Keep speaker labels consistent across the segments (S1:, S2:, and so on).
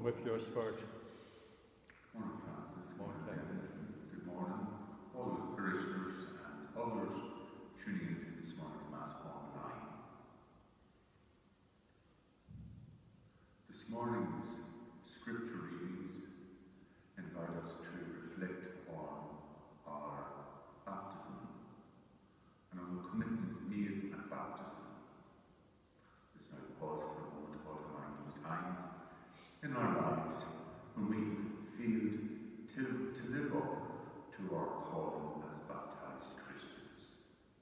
S1: with your spirit.
S2: Morning, Francis. Morning, Dennis. Good morning, all the parishioners and others tuning into this morning's Mass online. This morning's scripture readings invite us to reflect on our baptism and on the commitments made at baptism. Let's now pause for a moment to call to mind those times in our lives when we failed to live up to our calling as baptized Christians.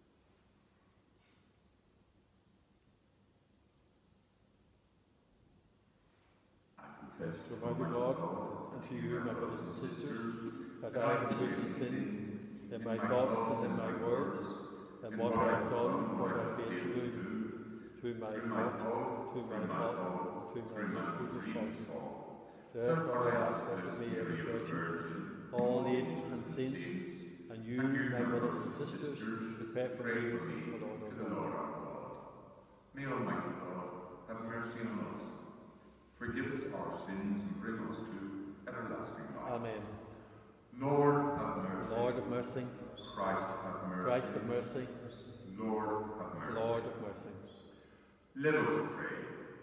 S2: I confess
S1: to Almighty God, and to you, my brothers and sisters, that I have committed sin in my thoughts and in my words, and what I have done, what I failed to do, through my fault, through my foolish fault. Therefore I ask of Mary, Virgin, all the angels and saints, and you, my brothers and sisters, to pray for me to the Lord our God.
S2: May Almighty God have mercy on us, forgive us our sins, and bring us to everlasting life.
S1: Amen.
S2: Lord have mercy.
S1: Lord of mercy.
S2: Christ have mercy.
S1: Christ of mercy.
S2: Lord have mercy.
S1: Lord of mercy.
S2: Let us pray.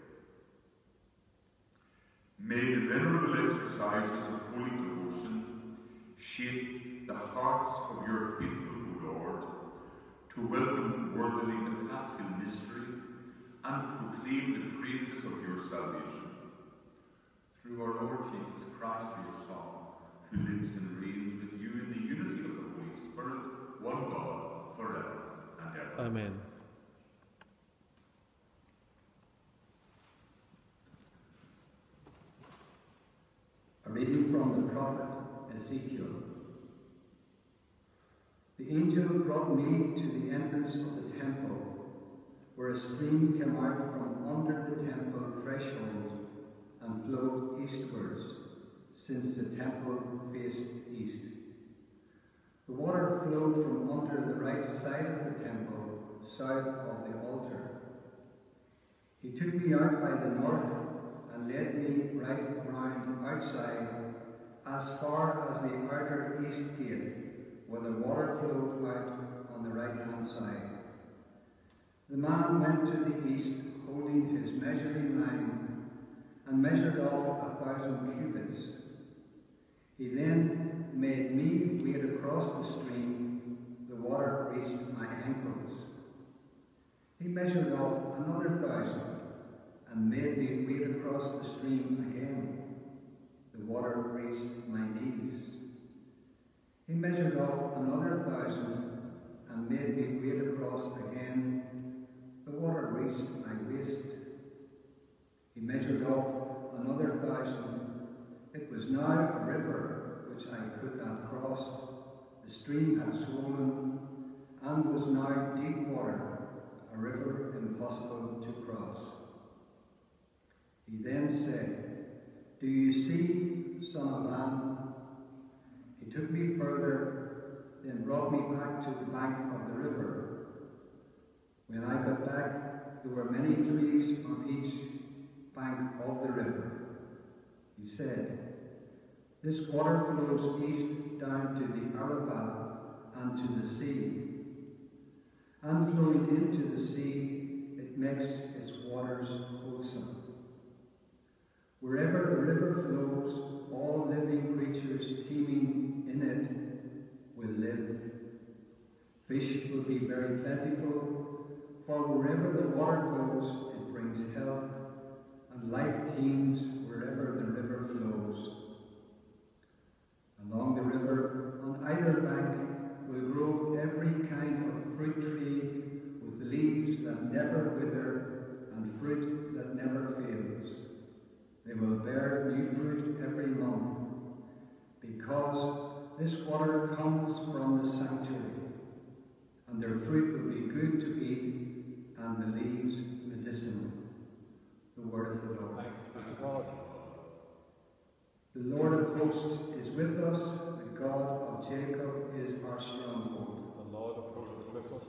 S2: May the venerable exercises of holy devotion shape the hearts of your faithful Lord to welcome worthily the Paschal mystery and proclaim the praises of your salvation. Through our Lord Jesus Christ, your Son, who lives and reigns with you in the unity of the Holy Spirit, one God, forever and ever.
S1: Amen.
S3: A reading from the prophet Ezekiel. The angel brought me to the entrance of the temple, where a stream came out from under the temple threshold and flowed eastwards, since the temple faced east. The water flowed from under the right side of the temple, south of the altar. He took me out by the north and led me right round outside, as far as the outer east gate, where the water flowed out on the right-hand side. The man went to the east, holding his measuring line, and measured off 1,000 cubits. He then made me wade across the stream. The water reached my ankles. He measured off another 1,000 and made me wade across the stream again. The water reached my knees. He measured off another 1,000 and made me wade across again. The water reached my waist. He measured off another 1,000. It was now a river which I could not cross. The stream had swollen and was now deep water, a river impossible to cross. He then said, "Do you see, Son of Man?" He took me further, then brought me back to the bank of the river. When I got back, there were many trees on each bank of the river. He said, "This water flows east down to the Arabah and to the sea. And flowing into the sea, it makes its waters wholesome. Wherever the river flows, all living creatures teeming in it will live. Fish will be very plentiful, for wherever the water goes, it brings health, and life teems wherever the river flows. Along the river, on either bank, will grow every kind of fruit tree with leaves that never wither and fruit that never fails. They will bear new fruit every month, because this water comes from the sanctuary, and their fruit will be good to eat, and the leaves medicinal." The word of the Lord.
S1: Thanks be to God.
S3: The Lord of hosts is with us. The God of Jacob is our stronghold.
S1: The Lord of hosts is with us.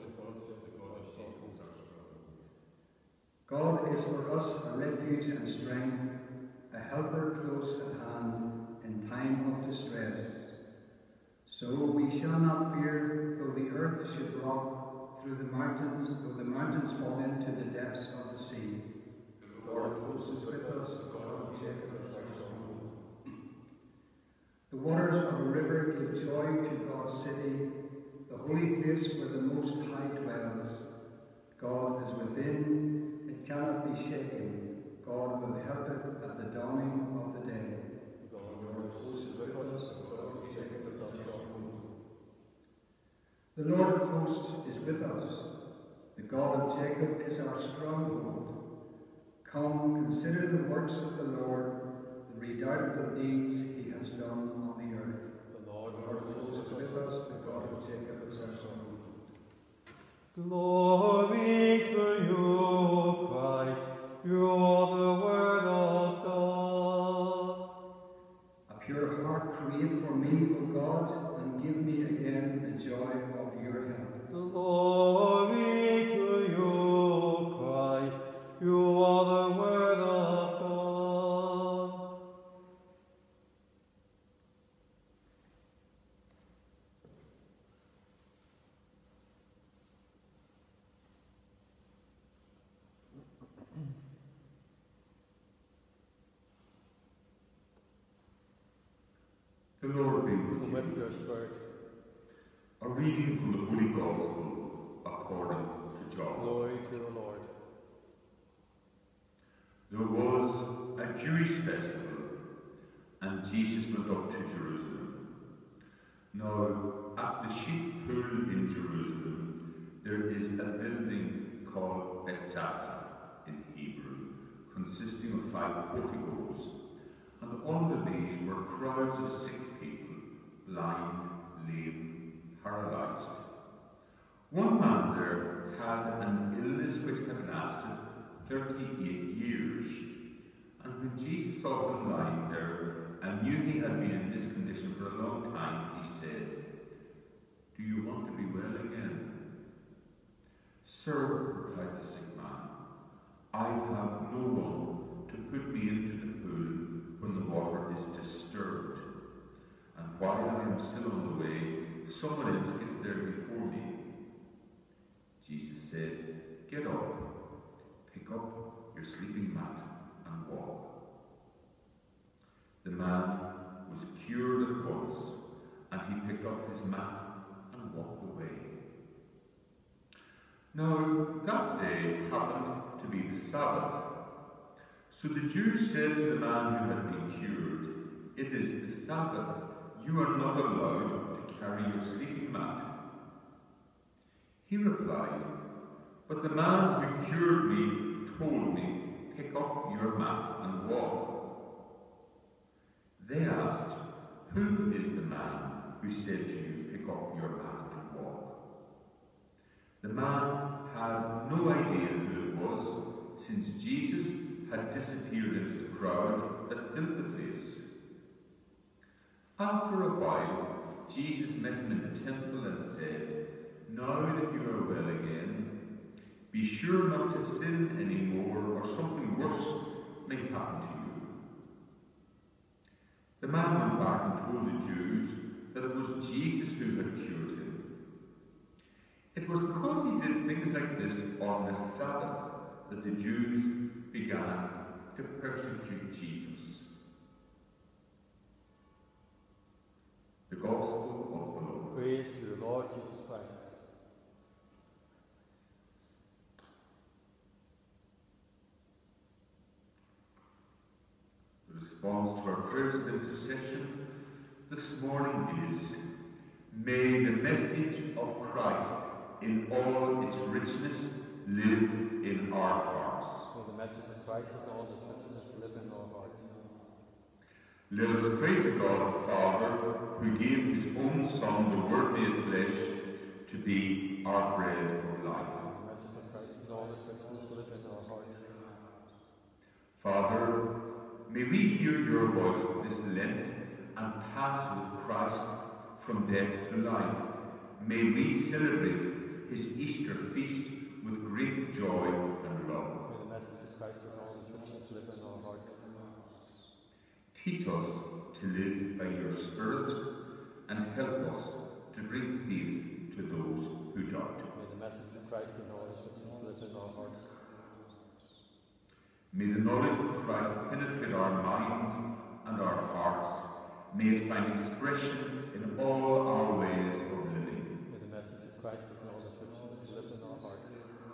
S3: God is for us a refuge and strength, a helper close at hand in time of distress. So we shall not fear, though the earth should rock, though the mountains fall into the depths of the sea. The Lord of hosts is with us, the God of Jacob is our stronghold. The waters of a river give joy to God's city, the holy place where the Most High dwells. God is within, it cannot be shaken. God will help it at the dawning of the day. The Lord of hosts is with us, the God of Jacob is our stronghold. The Lord of hosts is with us, the God of Jacob is our stronghold. Come, consider the works of the Lord, the redoubtable deeds he has done on the earth. The Lord of hosts is with us, the God of Jacob is our stronghold.
S1: Glory to you, Christ, you are the Word of God.
S3: A pure heart create for me, O God, and give me again the joy of your help.
S1: Glory to you, Christ, you are the Word of God.
S2: The Lord be with
S1: And
S2: you.
S1: with your spirit,
S2: A reading from the Holy Gospel according to John.
S1: glory to the Lord.
S2: There was a Jewish festival, and Jesus went up to Jerusalem. Now, at the sheep pool in Jerusalem, there is a building called Bethsaida in Hebrew, consisting of 5 porticos, and under these were crowds of sick people, blind, lame, paralyzed. One man there had an illness which had lasted 38 years, and when Jesus saw him lying there and knew he had been in this condition for a long time, he said, "Do you want to be well again?" "Sir," replied the sick man, "I have no one to put me into the pool when the water is disturbed, and while I am still on the way, someone else gets there before me." Jesus said, "Get up, pick up your sleeping mat and walk." The man was cured at once, and he picked up his mat and walked away. Now, that day happened to be the Sabbath. So the Jews said to the man who had been cured, "It is the Sabbath. You are not allowed to carry your sleeping mat." He replied, "But the man who cured me told me, 'Pick up your mat and walk.'" They asked, "Who is the man who said to you, 'Pick up your mat and walk'?" The man had no idea who it was, since Jesus had disappeared into the crowd that filled the place. After a while, Jesus met him in the temple and said, "Now that you are well again, be sure not to sin anymore, or something worse may happen to you." The man went back and told the Jews that it was Jesus who had cured him. It was because he did things like this on the Sabbath that the Jews began to persecute Jesus. The Gospel of the Lord.
S1: Praise to the Lord Jesus Christ.
S2: The response to our prayers of intercession this morning is, "May the message of Christ in all its richness live in our hearts."
S1: May the message of Christ and all his richness live in our hearts.
S2: Let us pray to God the Father, who gave his own Son, the Word made flesh, to be our bread of life.
S1: May the message of Christ and all his richness live in our hearts.
S2: Father, may we hear your voice this Lent and pass with Christ from death to life. May we celebrate his Easter feast with great joy and love.
S1: May the message of Christ and all his richness live in our hearts.
S2: Teach us to live by your Spirit and help us to bring faith to those who doubt.
S1: May the message of Christ in all its riches live in our hearts.
S2: May the knowledge of Christ penetrate our minds and our hearts. May it find expression in all our ways of living.
S1: May the message of Christ in all its riches live in our hearts.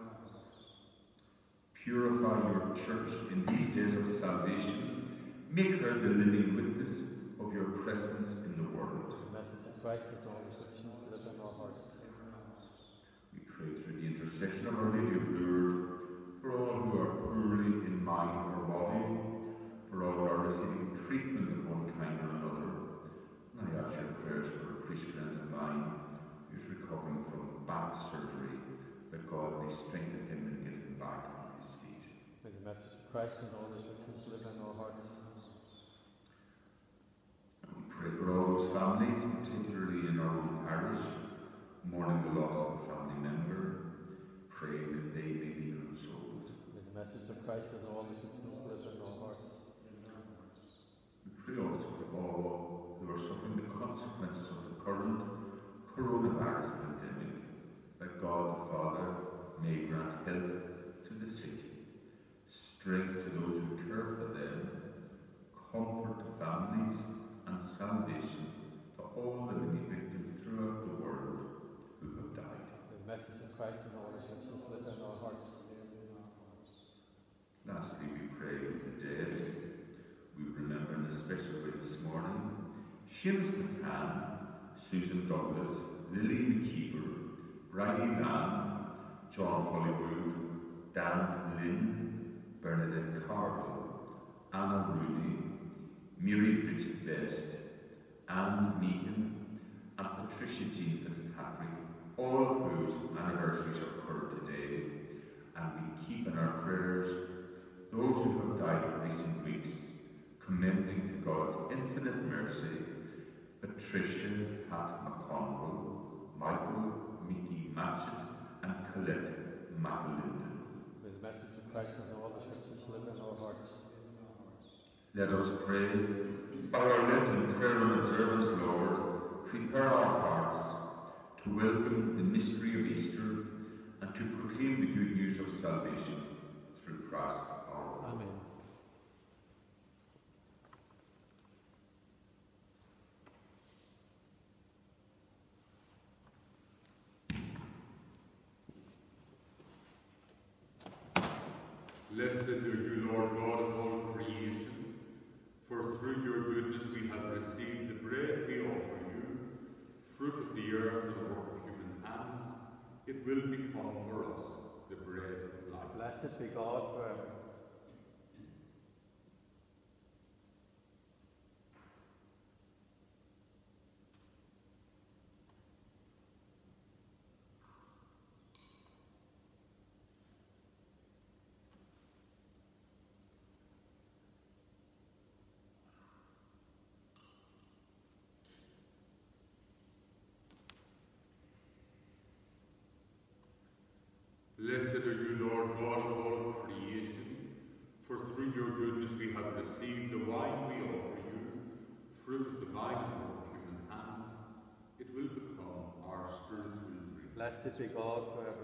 S2: Purify your church in these days of salvation. Make her the living witness of your presence in the world.
S1: The message of Christ in all its riches live in our hearts.
S2: We pray through the intercession of Our Lady of Lourdes for all who are poorly in mind or body, for all who are receiving treatment of one kind or another. And I ask your prayers for a priest friend of mine who is recovering from back surgery, that God may strengthen him and get him back on his feet.
S1: May the message of Christ in all its riches live in our hearts.
S2: And we pray for all those families, particularly in our own parish, mourning the loss of a family member, praying that they may be consoled.
S1: May the message of Christ in all its riches live in our hearts.
S2: We pray also for all who are suffering the consequences of the current coronavirus pandemic, that God the Father may grant health to the sick, strength to those who care for them, comfort to families, and salvation to all the many victims throughout the world who have died.
S1: May the message of Christ in all its riches live in our hearts.
S2: Lastly, we pray for the dead. We remember in a special way this morning Seamus McCann, Susan Douglas, Lily McKeever, Bridie Lamb, John Hollywood, Dan Lynn, Bernadette Carville, Anna Rooney, Mary Bridget Best, Anne Meehan, and Patricia Jean Fitzpatrick, all of whose anniversaries occurred today, and we keep in our prayers those who have died of recent weeks, commending to God's infinite mercy Patricia Pat McConville, Michael Mickey Matchett, and Colette McAlinden.
S1: May the message of Christ in all its riches live in our hearts.
S2: Let us pray. By our Lenten prayer and observance, Lord, prepare our hearts to welcome the mystery of Easter and to proclaim the good news of salvation through Christ our Lord.
S1: Amen.
S4: Blessed are you, Lord God of all creation, for through your goodness we have received the bread we offer you, fruit of the earth and the work of human hands. It will become for us the bread of life.
S1: Blessed be God forever.
S4: Blessed are you, Lord God of all creation, for through your goodness we have received the wine we offer you, fruit of the vine and work of human hands. It will become our spiritual drink.
S1: Blessed be God forever.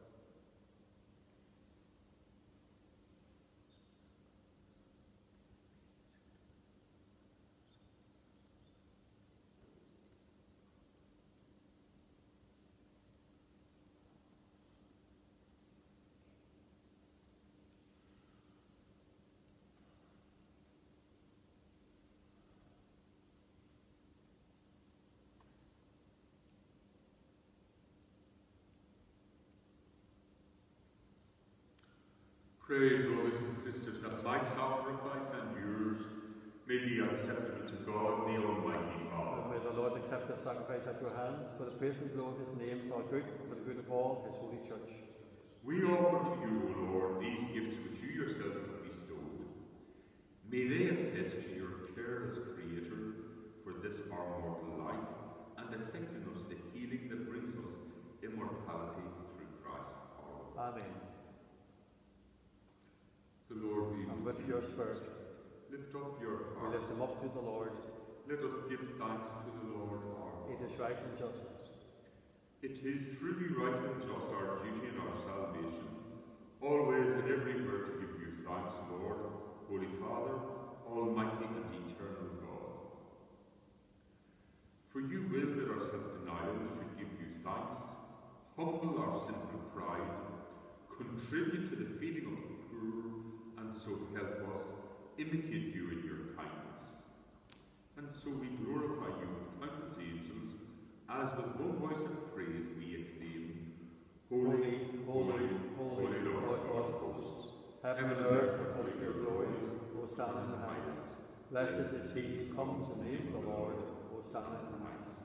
S4: Pray, brothers and sisters, that my sacrifice and yours may be acceptable to God, the Almighty Father.
S1: And may the Lord accept the sacrifice at your hands for the praise and glory of his name, for our good, for the good of all his holy church.
S4: We offer to you, O Lord, these gifts which you yourself have bestowed. May they attest to your care as Creator for this our mortal life, and effect in us the healing that brings us immortality through Christ our Lord.
S1: Amen.
S4: The Lord be
S1: And with your spirit.
S4: Lift up your
S1: We
S4: hearts.
S1: lift them up to the Lord.
S4: Let us give thanks to the Lord our
S1: It
S4: God.
S1: is right and just.
S4: It is truly right and just, our duty and our salvation, always and everywhere to give you thanks, Lord, Holy Father, Almighty and eternal God. For you will that our self-denial should give you thanks, humble our simple pride, contribute to the feeding of the poor, and so help us imitate you in your kindness. And so we glorify you with countless angels, as with one voice of praise we acclaim, Holy, holy, holy Lord God of hosts, heaven and earth are full of your glory. Hosanna in the highest.
S1: Blessed is he who comes in the name of the Lord. Hosanna in the highest.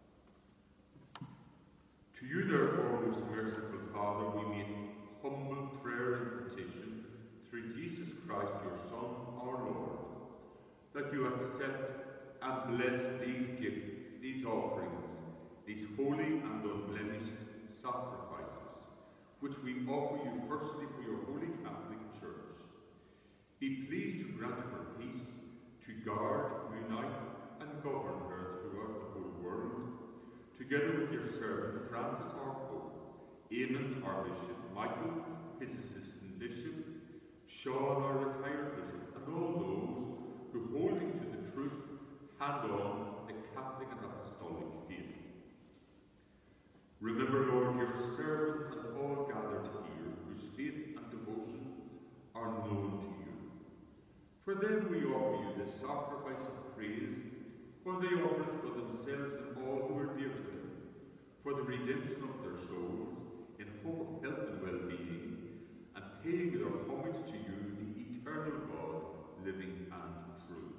S4: To you, therefore, most merciful Father, we make humble prayer and petition through Jesus Christ, your Son, our Lord, that you accept and bless these gifts, these offerings, these holy and unblemished sacrifices, which we offer you firstly for your holy Catholic Church. Be pleased to grant her peace, to guard, unite, and govern her throughout the whole world, together with your servant Francis our Pope, Eamon our Bishop, Michael, his assistant bishop, Sean our retired bishop, and all those who, holding to the truth, hand on the Catholic and Apostolic faith. Remember, Lord, your servants and all gathered here, whose faith and devotion are known to you. For them we offer you this sacrifice of praise, for they offer it for themselves and all who are dear to them, for the redemption of their souls, in hope of health and well-being, and paying their homage to you, the eternal God, living and true.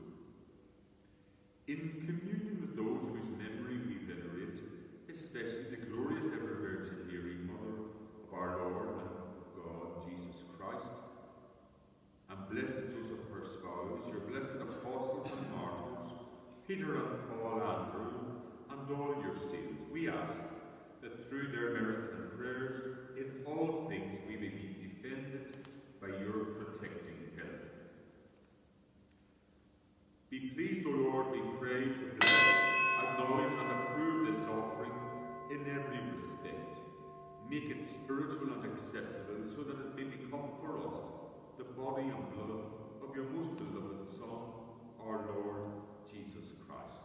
S4: In communion with those whose memory we venerate, especially the glorious ever Virgin Mary, Mother of our Lord and God, Jesus Christ, and blessed Joseph, her spouse, your blessed apostles and martyrs, Peter and Paul, Andrew, and all your saints, we ask that through their merits and prayers, in all things we may be defended by your protecting help. Be pleased, O Lord, we pray, to bless, acknowledge, and approve this offering in every respect. Make it spiritual and acceptable, so that it may become for us the body and blood of your most beloved Son, our Lord Jesus Christ.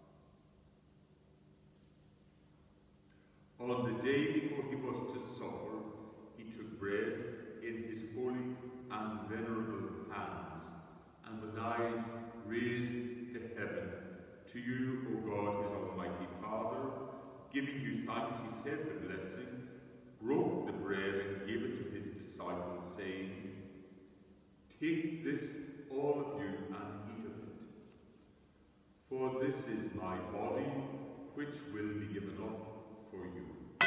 S4: On the day before he was to suffer, he took bread in his holy and venerable hands, and with eyes raised to heaven, to you, O God, his almighty Father, giving you thanks, he said the blessing, broke the bread and gave it to his disciples, saying, Take this, all of you, and eat of it. For this is my body, which will be given up for you.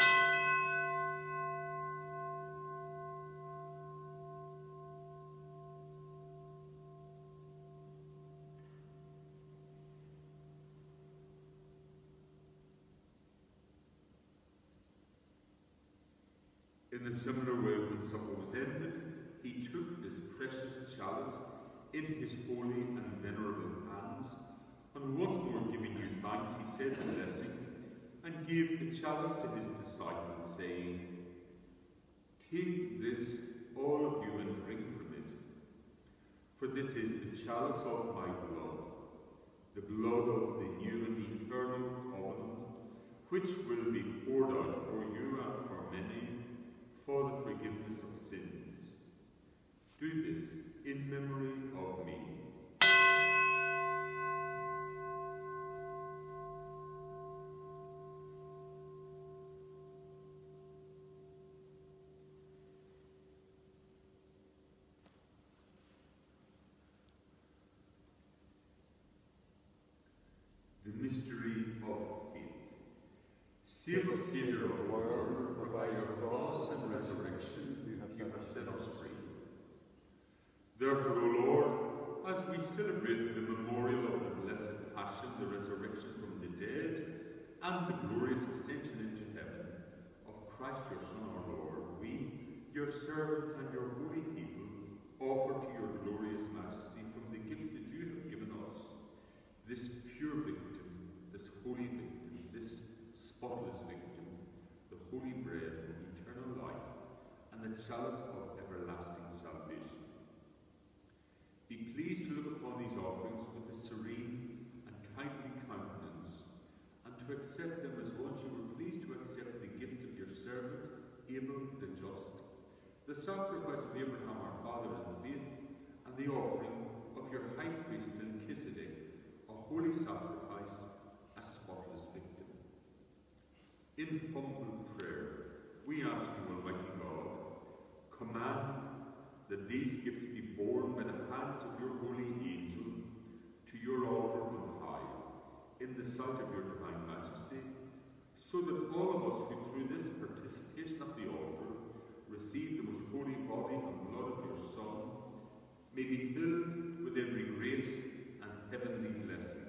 S4: In a similar way, when supper was ended, he took this precious chalice in his holy and venerable hands, and once more giving you thanks, he said the blessing, and gave the chalice to his disciples, saying, Take this, all of you, and drink from it. For this is the chalice of my blood, the blood of the new and eternal covenant, which will be poured out for you and for many, for the forgiveness of sins. Do this in memory of me. The mystery of faith. Save us, Saviour of the world, for by your cross and resurrection you have set us free. Therefore, O Lord, as we celebrate the memorial of the blessed Passion, the resurrection from the dead, and the glorious ascension into heaven of Christ your Son, our Lord, we, your servants and your holy people, offer to your glorious majesty from the gifts that Abel the just, the sacrifice of Abraham our father in the faith, and the offering of your high priest Melchizedek, a holy sacrifice, a spotless victim. In humble prayer, we ask you, Almighty God, command that these gifts be borne by the hands of your holy angel to your altar on high, in the sight of your divine majesty, so that all of us who through this participation of the altar receive the most holy body and blood of your Son, may be filled with every grace and heavenly blessing.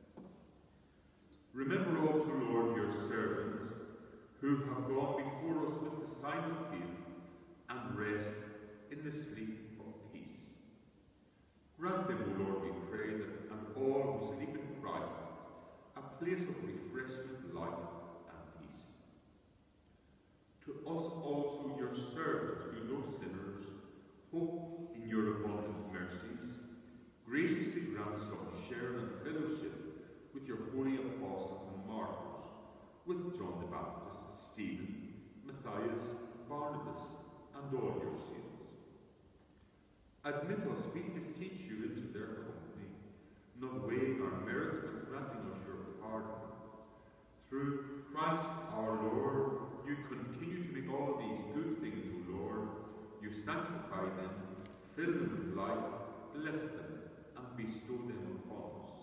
S4: Remember also, Lord, your servants, who have gone before us with the sign of faith, and rest in the sleep of peace. Grant them, O Lord, we pray, that and all who sleep in Christ, a place of refreshment, light, and peace. To us also, your servants, who know sinners, hope in your abundant mercies, graciously grant some share and fellowship with your holy apostles and martyrs, with John the Baptist, Stephen, Matthias, Barnabas, and all your saints. Admit us, we beseech you, into their company, not weighing our merits, but granting us your pardon. Through Christ our Lord, you continue to make all these good things, O Lord. You sanctify them, fill them with life, bless them, and bestow them upon us.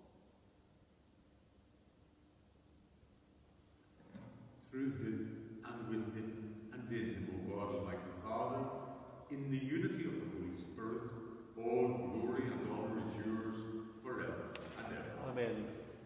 S4: Through him, and with him, and in him, O God, Almighty Father, in the unity of the Holy Spirit, all glory and honour is yours forever and ever.
S1: Amen.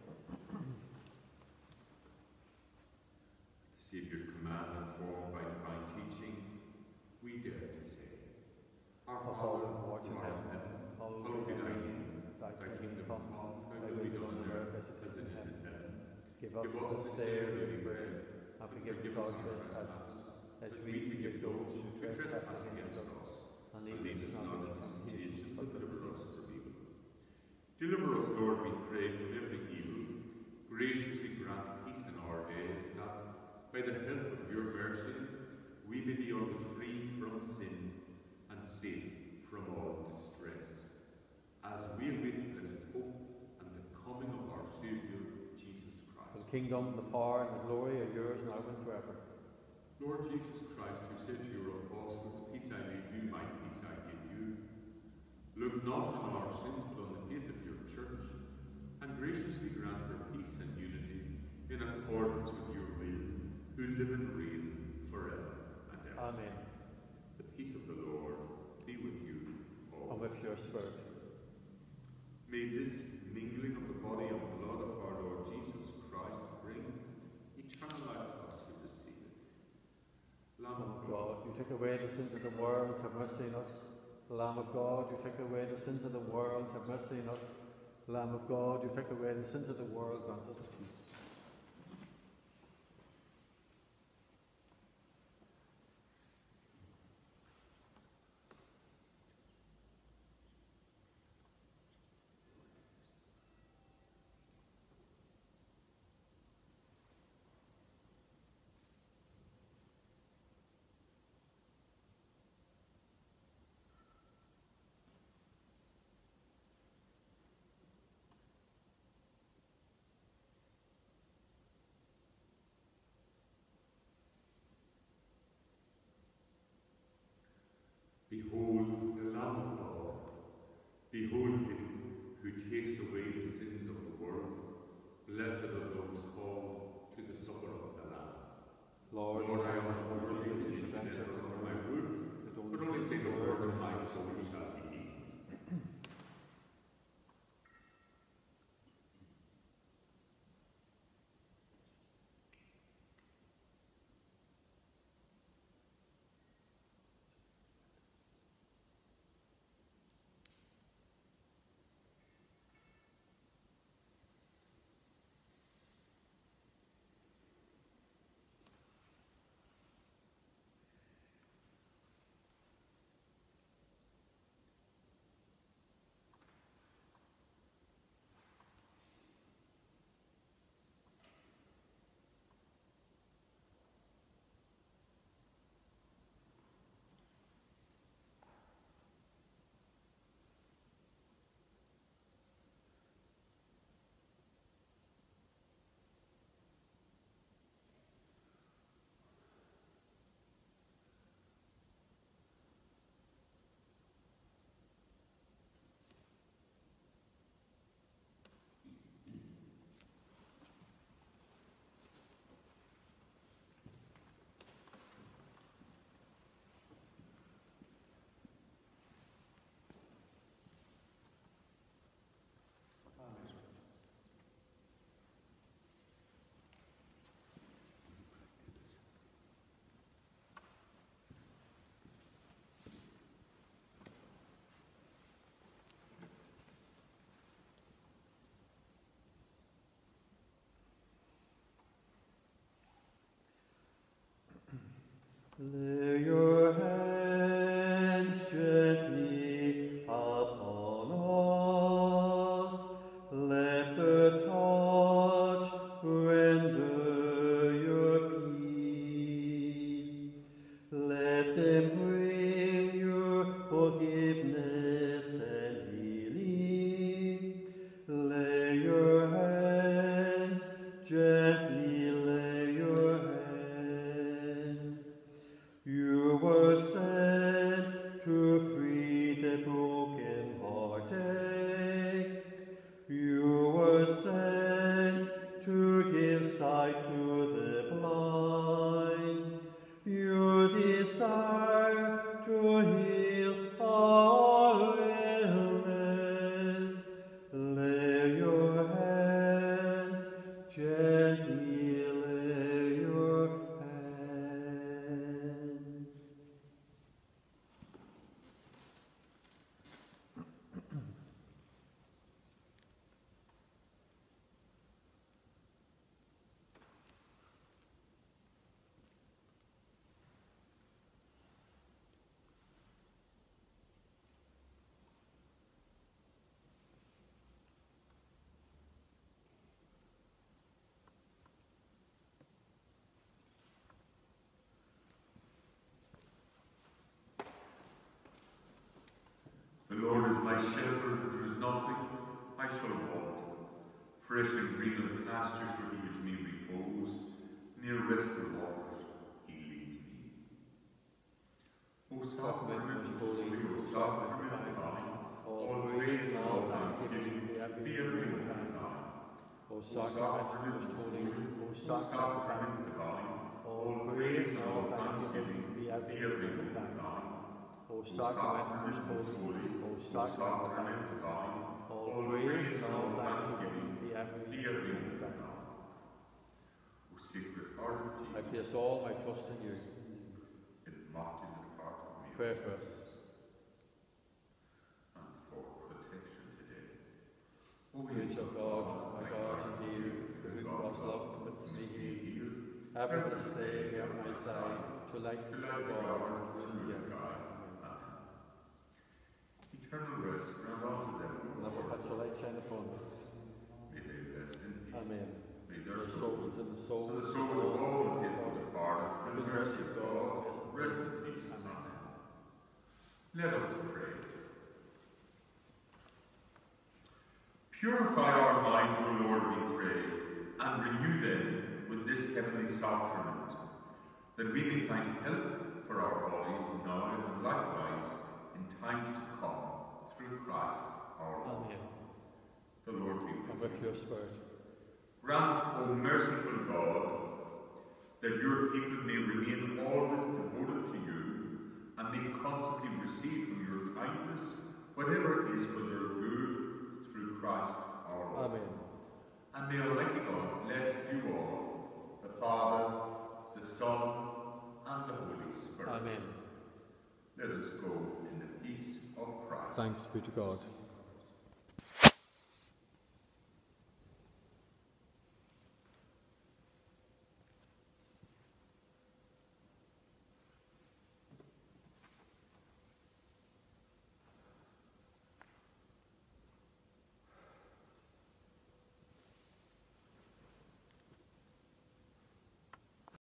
S4: The Saviour's command, informed by divine teaching, we dare to say, Our Father, who art in heaven, hallowed be thy name. Thy kingdom come, thy will be done on earth as it is in heaven.
S1: Give us this day our daily bread, and forgive us our trespasses, as we forgive those who trespass against us. And lead us not into temptation, but deliver us from evil.
S4: Deliver us, Lord, we pray, from every evil. Graciously grant peace in our days, that, by the help of your mercy, we may be always free from sin and safe from all distress, as we await blessed hope and the coming of our Saviour, Jesus Christ.
S1: The kingdom, the power, and the glory are yours now and forever.
S4: Lord Jesus Christ, who said to your apostles, Peace I leave you, my peace I give you, look not on our sins, but on the faith of your church, and graciously grant her peace and unity in accordance with your will, who live and reign forever and ever.
S1: Amen.
S4: The peace of the Lord be with you all.
S1: And with your spirit.
S4: May this mingling of the body and blood of our Lord Jesus Christ bring eternal life to us who receive it. Lamb of God,
S1: you take away the sins of the world, have mercy on us. Lamb of God, you take away the sins of the world, have mercy on us. Lamb of God, you take away the sins of the world, grant us peace.
S4: Behold the Lamb of God. Behold him who takes away the sins of the world. Blessed are those called to the supper of the Lamb.
S1: Lord,
S4: I am not worthy that you should enter under my roof, but only say the word, and my soul shall be healed.
S1: gently upon us. Let the touch render your peace. Let them bring your forgiveness and healing. Lay your hands, gently lay your hands. You were sent to free the broken-hearted. You were sent to give sight to the blind. You desire to heal our illness. Lay your hands, gently lay your hands.
S2: The Lord is my shepherd, there is nothing I shall want. Fresh and green pastures where he gives me repose, near restful waters he leads me. O sacrament most holy, O sacrament divine, all praise and all thanksgiving be everywhere thine.
S1: O sacrament most holy, O
S2: Sacrament divine, all praise and all thanksgiving be everywhere thine.
S1: O sacrament most holy, O sacrament divine, all praise and all thanksgiving be everywhere thine.
S2: O Sacred Heart of
S1: I
S2: Jesus,
S1: place all my trust in you.
S2: Immaculate Heart of Mary,
S1: Pray for us.
S2: and for protection today. O
S1: Grace of God, my God, and you, who God's love commits me here, ever this day at my side, to light
S2: to
S1: the
S2: let the
S1: God
S2: God
S1: and
S2: through
S1: the
S2: your guide. Amen. Eternal rest grant unto them,
S1: and the perpetual light shine upon us.
S2: may they rest in peace.
S1: Amen.
S2: May
S1: Their
S2: their
S1: souls and the souls
S2: and the souls of all the faithful departed,
S1: through
S2: through
S1: the
S2: the mercy of God, rest in
S1: peace.
S2: peace. Amen. Let us pray. Purify our minds, O Lord, we pray, and renew them with this heavenly sacrament, that we may find help for our bodies now and likewise in times to come, through Christ our Lord.
S1: Amen.
S2: The Lord be
S1: And
S2: with
S1: with
S2: you.
S1: your spirit.
S2: Grant, O merciful God, that your people may remain always devoted to you, and may constantly receive from your kindness whatever is for their good, through Christ our Lord.
S1: Amen.
S2: And may Almighty God bless you all, the Father, the Son, and the Holy Spirit.
S1: Amen.
S2: Let us go in the peace of Christ.
S1: Thanks be to God.